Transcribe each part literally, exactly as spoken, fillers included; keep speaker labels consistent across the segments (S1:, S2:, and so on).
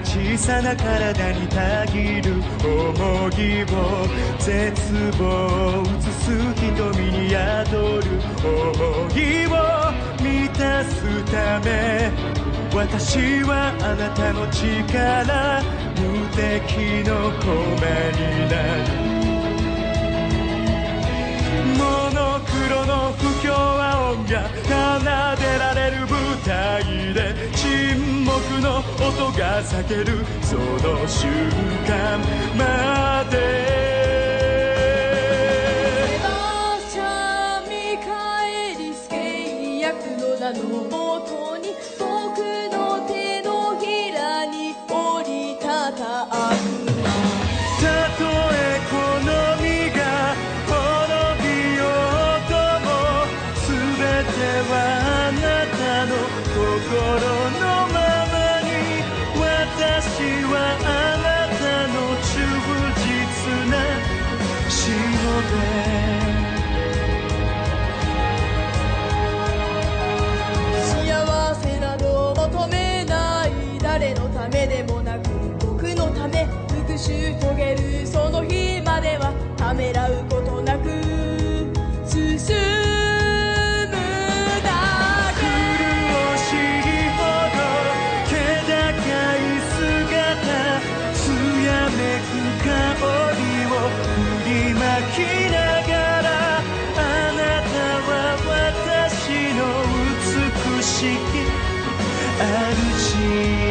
S1: 小さな体にたぎる重ぎを絶望を映す瞳に宿る重ぎを満たすため私はあなたの力無敵の駒になるモノクロの不協和音が奏でられる舞台で沈黙の音が裂けるその瞬間まで
S2: セバスチャン・ミカエリス契約の名のもとに僕の手のひらに降りたた悪魔
S1: たとえこの身が滅びようとも全てはあなたの心のままに私はあなたの忠実なしもべ
S2: 幸せなど求めない誰のためでもなく僕のため復讐遂げるその日まではためらうことなく進むだけ
S1: 苦しいほど気高い姿艶めく香りを振りまきながらあなたは私の美しき主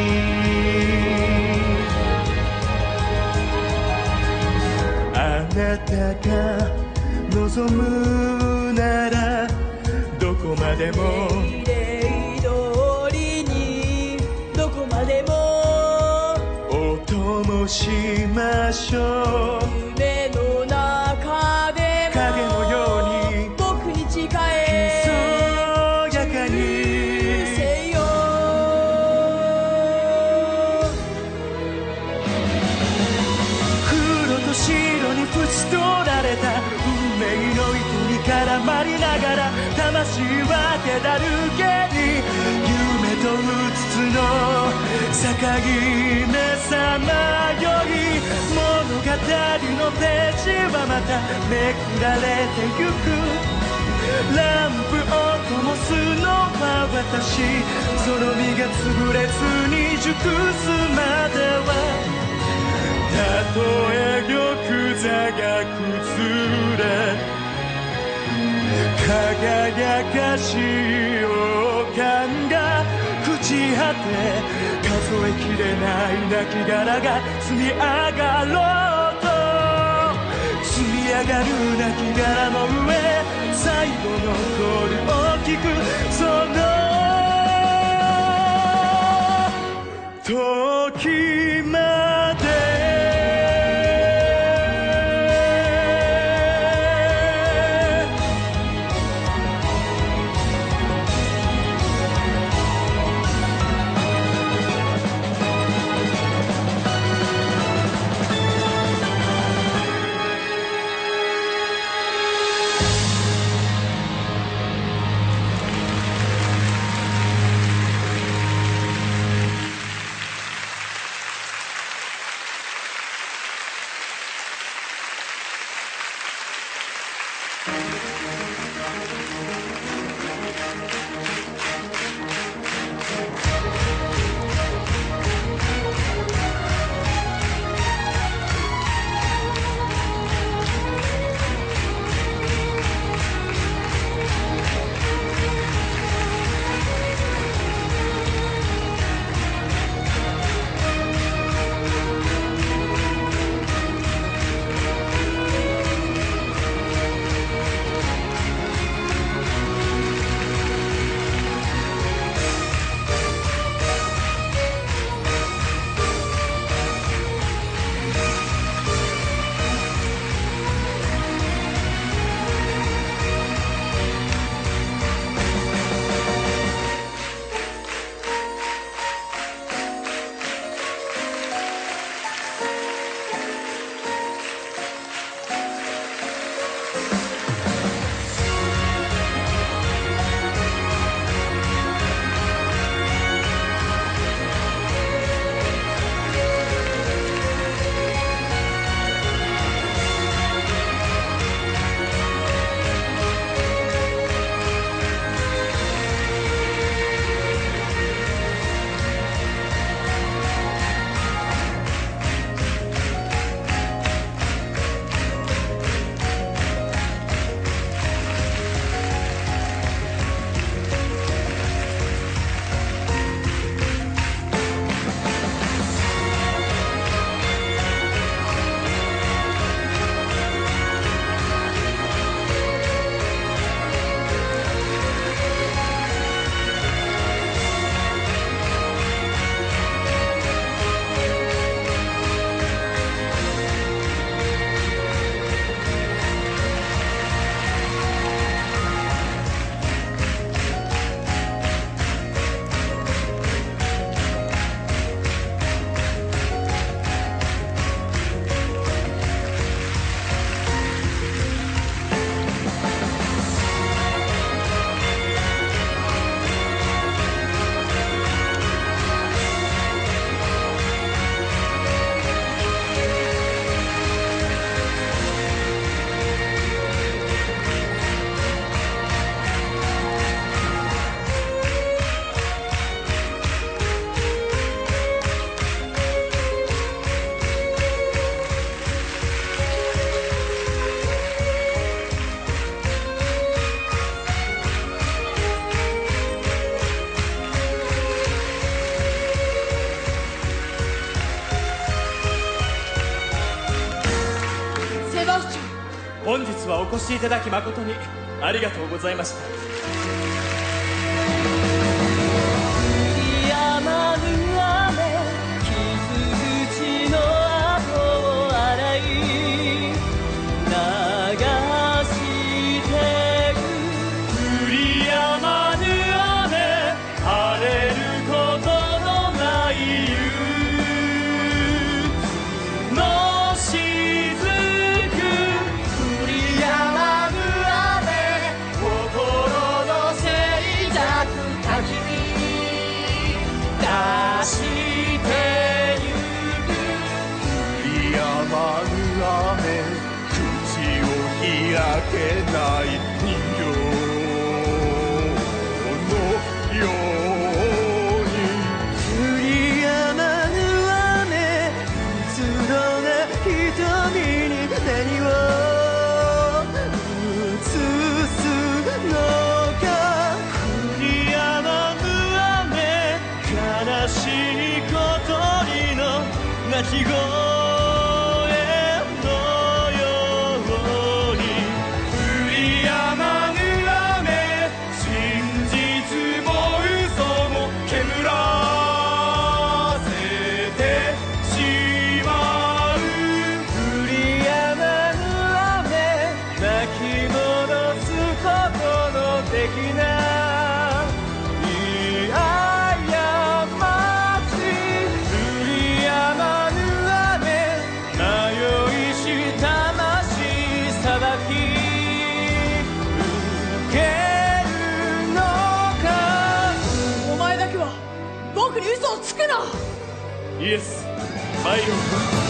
S1: あなたが望むならどこまでも
S2: 綺麗通りにどこまでも
S1: お供しましょう
S2: 夢の中でも
S1: 影のように
S2: 僕に誓え
S1: そやかに
S2: せよ
S1: 黒と白に縁取られた運命の糸に絡まりながら魂は気だるげに夢とうつつの境目さまよい物語のページはまためくられてゆくランプを灯すのは私その身が潰れずに熟すまではたとえ玉座が崩れ輝かしい王冠が朽ち果て数えきれない亡骸が積み上がろうと積み上がる亡骸の上最後残る大きくその時まで本日はお越しいただき誠にありがとうございました。
S2: やまぬ雨、傷口の跡を洗い流してく。
S1: 降りやまぬ雨、晴れることのない憂鬱の雫。降りやまぬ雨、心の静寂たき火出してゆく。降りやまぬ雨、口を開けない人形のように。降りやまぬ雨、うつろな瞳に何を映すのか。降りやまぬ雨、悲しい小鳥の鳴き声のように。降りやまぬ雨、真実も嘘も煙らせてしまう。降りやまぬ雨、泣き戻すことのできない過ち。降りやまぬ雨、迷いした魂さばき受けるのか。お前だけは僕に嘘をつくな。イエス、参ろう。